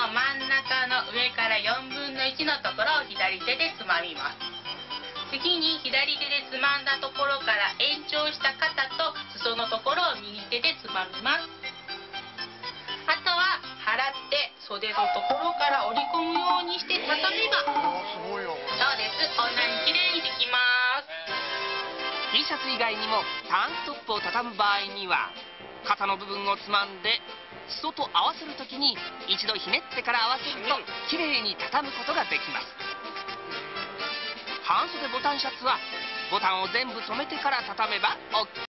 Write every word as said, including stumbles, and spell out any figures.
の真ん中の上からよんぶんのいちのところを左手でつまみます。次に左手でつまんだところから延長した肩と裾のところを右手でつまみます。あとは払って袖のところから折り込むようにして畳めば、そうです、こんなに綺麗にできます。 T シャツ以外にもタンクトップを畳む場合には、肩の部分をつまんで裾と合わせるときに一度ひねってから合わせると綺麗に畳むことができます。半袖ボタンシャツはボタンを全部留めてから畳めば オーケー。